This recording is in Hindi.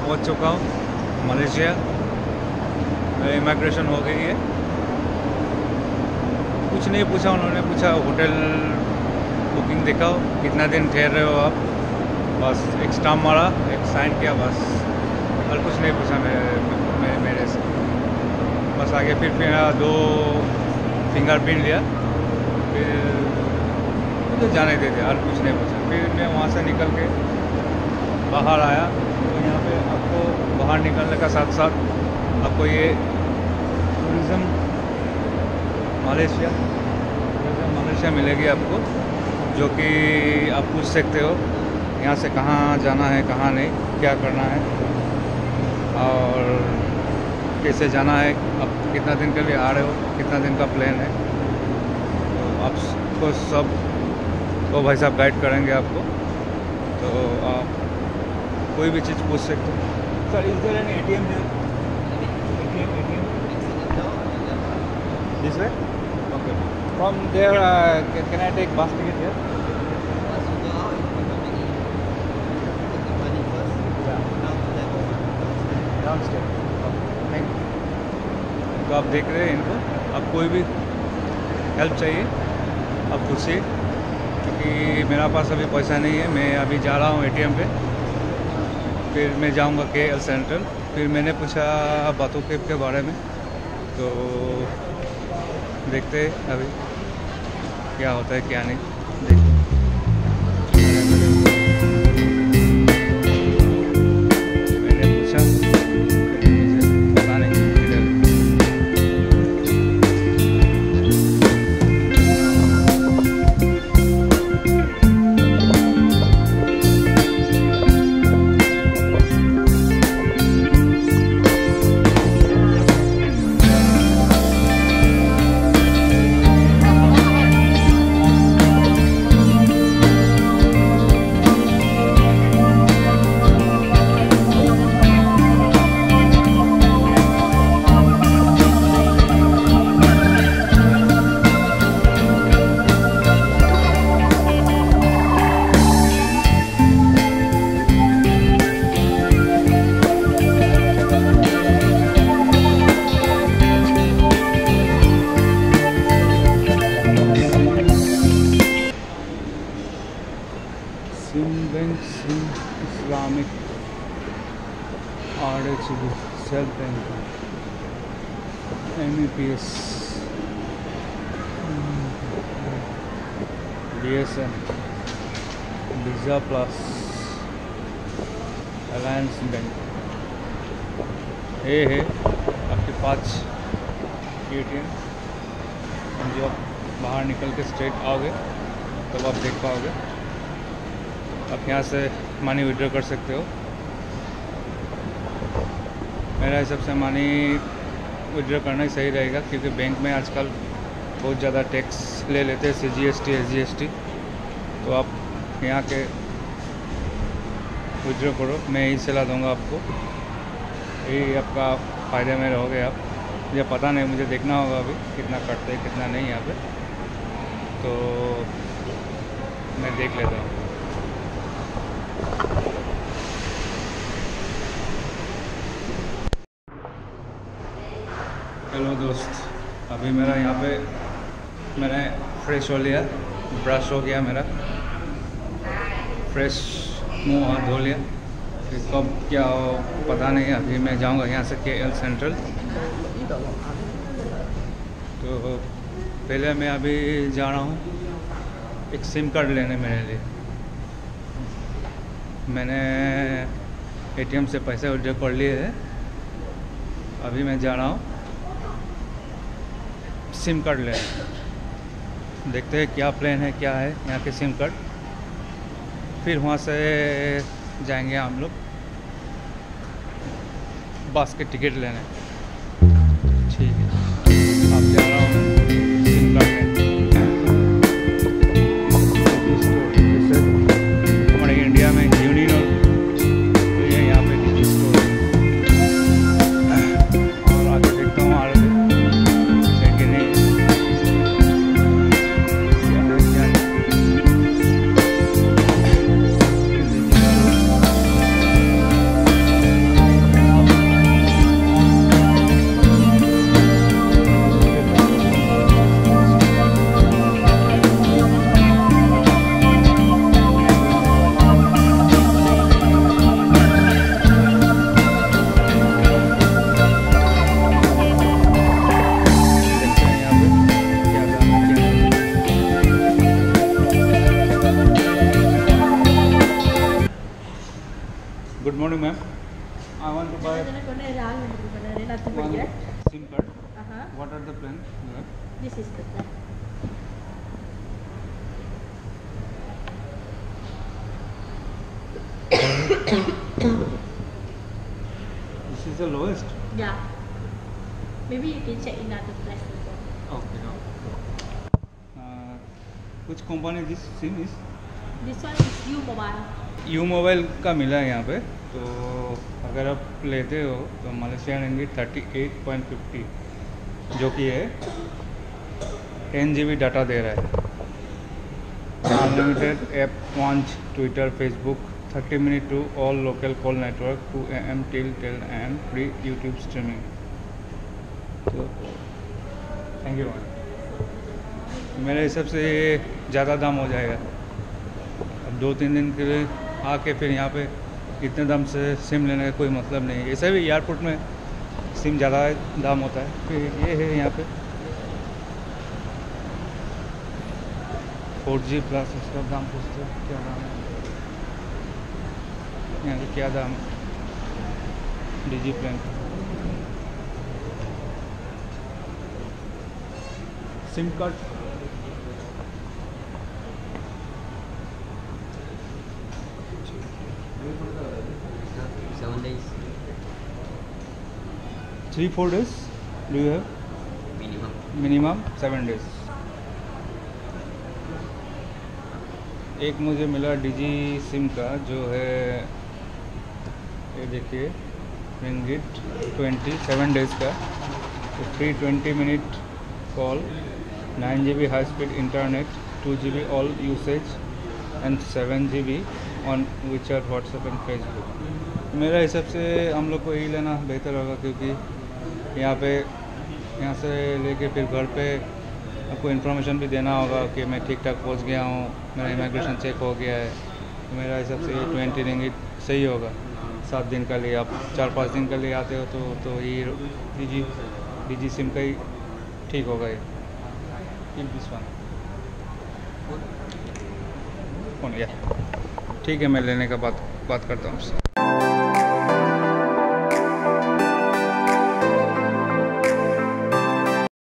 पहुंच चुका हूं मलेशिया। मेरी इमिग्रेशन हो गई है। कुछ नहीं पूछा उन्होंने, पूछा होटल बुकिंग दिखाओ, कितना दिन ठहर रहे हो आप, बस एक स्टाम्प मारा, एक साइन किया, बस और कुछ नहीं पूछा मेरे से। बस आगे फिर मेरा 2 फिंगरप्रिंट लिया, फिर मुझे जाने देते, और कुछ नहीं पूछा। फिर मैं वहाँ से निकल के बाहर आया। तो यहाँ पे आपको बाहर निकलने का साथ साथ आपको ये टूरिज़म मलेशिया मिलेगी आपको, जो कि आप पूछ सकते हो यहाँ से कहाँ जाना है, कहाँ नहीं, क्या करना है और कैसे जाना है, आप कितना दिन के लिए आ रहे हो, कितना दिन का प्लान है। तो आपको सब वो भाई साहब गाइड करेंगे आपको। तो आप कोई भी चीज़ पूछ सकते हो। Sir, is there any ATM है? ATM this way? Okay, from there can I take bus ticket here? तो आप देख रहे हैं इनको, आप कोई भी हेल्प चाहिए आप पूछिए, क्योंकि मेरा पास अभी पैसा नहीं है। मैं अभी जा रहा हूँ ATM पे, फिर मैं जाऊँगा KL सेंट्रल। फिर मैंने पूछा बातों के बारे में, तो देखते हैं अभी क्या होता है क्या नहीं। देखते मैंने पूछा, मुझे पता नहीं किधर। Islamic RHB self bank MEPS DSN Visa plus Alliance bank. ये है आपके 5 ATM। जो आप बाहर निकल के स्ट्रेट आओगे तब आप देख पाओगे। आप यहाँ से मनी विड्रॉ कर सकते हो। मेरा हिसाब से मनी विड्रॉ करना ही सही रहेगा, क्योंकि बैंक में आजकल बहुत ज़्यादा टैक्स ले लेते हैं, CGST SGST। तो आप यहाँ के विड्रॉ करो, मैं यही सलाह दूँगा आपको। यही आपका फ़ायदे में रहोगे आप। मुझे पता नहीं, मुझे देखना होगा अभी कितना कटते हैं कितना नहीं यहाँ पे, तो मैं देख लेता हूँ। हेलो दोस्त, अभी मेरा यहाँ पे मैंने फ्रेश हो लिया, ब्रश हो गया मेरा, फ्रेश मुंह हाथ धो लिया। फिर कब क्या हो पता नहीं। अभी मैं जाऊँगा यहाँ से KL सेंट्रल। तो पहले मैं अभी जा रहा हूँ एक सिम कार्ड लेने मेरे लिए। मैंने ATM से पैसे विड्रॉ कर लिए हैं। अभी मैं जा रहा हूँ सिम कार्ड लेने। देखते हैं क्या प्लान है, क्या है यहाँ के सिम कार्ड। फिर वहाँ से जाएंगे हम लोग बस के टिकट लेने। ठीक है, अब जा रहा हूँ सिम कार्ड लेने। हमारे इंडिया में यूनियन और ये यहाँ पे DIGI स्टोर। और आगे देखता हूँ आगे है कि नहीं, क्या है क्या नहीं। One SIM card. What are the plans? This is the plan. This is the lowest. Yeah. Maybe you can check in other places. Okay. Which company this SIM is? This one is U Mobile. U Mobile का मिला है यहाँ पे, तो अगर आप लेते हो तो मलेशियन रिंगिट 38.50 जो कि है 10 GB डाटा दे रहा है, unlimited app launch, Twitter, Facebook, 30 minute to all local call network, 2 AM till 10 AM, free YouTube streaming. तो थैंक यू। मेरे हिसाब से ज़्यादा दाम हो जाएगा। अब 2-3 दिन के लिए आके फिर यहाँ पे इतने दाम से सिम लेने का कोई मतलब नहीं है। ऐसे भी एयरपोर्ट में सिम ज़्यादा दाम होता है। फिर ये है यहाँ पे 4G प्लस, इसका दाम पूछते हैं क्या दाम है, यहाँ पे क्या दाम है DIGI प्लान का। SIM card 7 days 3-4 days do you have? Minimum 7 days। एक मुझे मिला DIGI सिम का जो है, ये देखिए, रिंगिट 27 डेज़ का, free 20 minute call, 9 GB high speed internet, 2 GB all usage and 7 GB on WeChat, WhatsApp and Facebook. मेरा हिसाब से हम लोग को यही लेना बेहतर होगा, क्योंकि यहाँ से लेके फिर घर पे आपको इन्फॉर्मेशन भी देना होगा कि मैं ठीक ठाक पहुँच गया हूँ, मेरा इमिग्रेशन चेक हो गया है। तो मेरा हिसाब से 20 रिंगिट सही होगा। 7 दिन के लिए, आप 4-5 दिन के लिए आते हो तो ये DIGI सिम का ही ठीक होगा। ये दिस वन या ठीक है, मैं लेने का बात करता हूँ आपसे।